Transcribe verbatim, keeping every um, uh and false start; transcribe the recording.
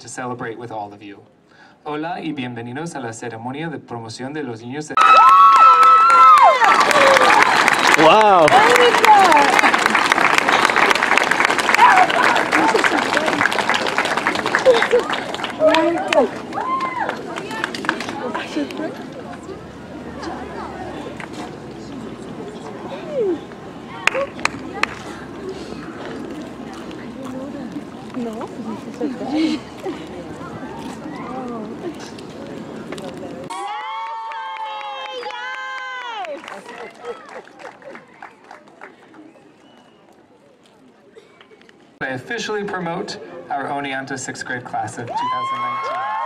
to celebrate with all of you. Hola y bienvenidos a la ceremonia de promoción de los niños de... Wow! No, pues I officially promote our Oneonta sixth grade class of two thousand nineteen.